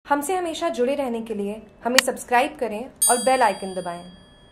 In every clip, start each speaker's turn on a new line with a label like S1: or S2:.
S1: हमसे हमेशा जुड़े रहने के लिए हमें सब्सक्राइब करें और बेल आइकन दबाएं।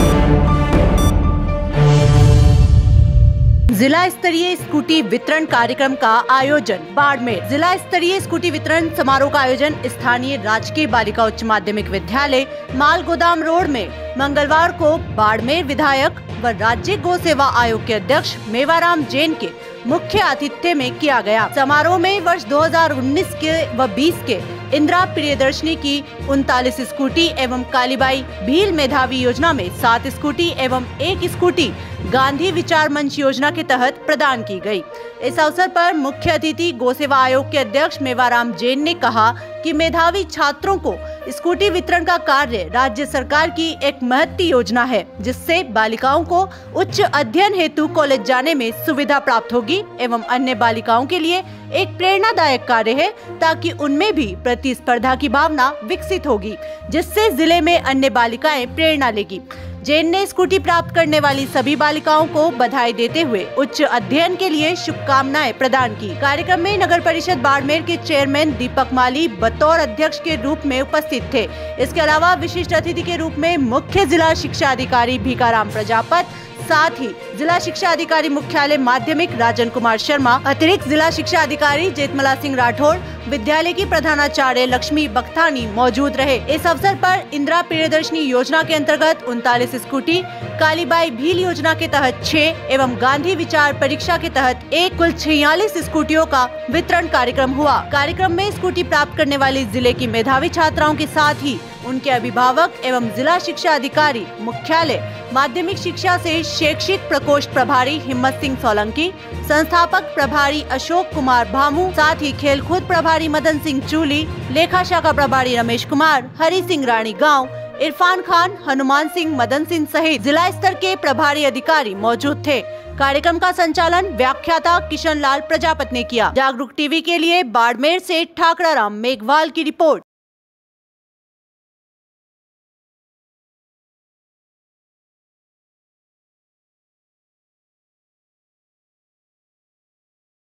S2: जिला स्तरीय स्कूटी वितरण कार्यक्रम का आयोजन बाड़मेर। जिला स्तरीय स्कूटी वितरण समारोह का आयोजन स्थानीय राजकीय बालिका उच्च माध्यमिक विद्यालय माल गोदाम रोड में मंगलवार को बाड़मेर विधायक व राज्य गौ सेवा आयोग के अध्यक्ष मेवाराम जैन के मुख्य आतिथ्य में किया गया। समारोह में वर्ष 2019 के व 20 के इंदिरा प्रियदर्शनी की 39 स्कूटी एवं कालीबाई भील मेधावी योजना में 7 स्कूटी एवं 1 स्कूटी गांधी विचार मंच योजना के तहत प्रदान की गई। इस अवसर पर मुख्य अतिथि गौ सेवा आयोग के अध्यक्ष मेवाराम जैन ने कहा कि मेधावी छात्रों को स्कूटी वितरण का कार्य राज्य सरकार की एक महत्वपूर्ण योजना है, जिससे बालिकाओं को उच्च अध्ययन हेतु कॉलेज जाने में सुविधा प्राप्त होगी एवं अन्य बालिकाओं के लिए एक प्रेरणादायक कार्य है, ताकि उनमें भी प्रतिस्पर्धा की भावना विकसित होगी, जिससे जिले में अन्य बालिकाएं प्रेरणा लेगी। जैन ने स्कूटी प्राप्त करने वाली सभी बालिकाओं को बधाई देते हुए उच्च अध्ययन के लिए शुभकामनाएं प्रदान की। कार्यक्रम में नगर परिषद बाड़मेर के चेयरमैन दीपक माली बतौर अध्यक्ष के रूप में उपस्थित थे। इसके अलावा विशिष्ट अतिथि के रूप में मुख्य जिला शिक्षा अधिकारी भीखाराम प्रजापत, साथ ही जिला शिक्षा अधिकारी मुख्यालय माध्यमिक राजन कुमार शर्मा, अतिरिक्त जिला शिक्षा अधिकारी जेठमला सिंह राठौड़, विद्यालय की प्रधानाचार्य लक्ष्मी बख्तानी मौजूद रहे। इस अवसर पर इंदिरा प्रियदर्शनी योजना के अंतर्गत 39 स्कूटी, कालीबाई भील योजना के तहत 6 एवं गांधी विचार परीक्षा के तहत 1 कुल 46 स्कूटियों का वितरण कार्यक्रम हुआ। कार्यक्रम में स्कूटी प्राप्त करने वाली जिले की मेधावी छात्राओं के साथ ही उनके अभिभावक एवं जिला शिक्षा अधिकारी मुख्यालय माध्यमिक शिक्षा से शैक्षिक प्रकोष्ठ प्रभारी हिम्मत सिंह सोलंकी, संस्थापक प्रभारी अशोक कुमार भामू, साथ ही खेलकूद प्रभारी मदन सिंह चूली, लेखा शाखा प्रभारी रमेश कुमार, हरि सिंह रानी गांव, इरफान खान, हनुमान सिंह, मदन सिंह सहित जिला स्तर के प्रभारी अधिकारी मौजूद थे। कार्यक्रम का संचालन व्याख्याता किशन लाल प्रजापत ने किया। जागरूक टीवी के लिए बाड़मेर से ठाकरा राम मेघवाल की रिपोर्ट।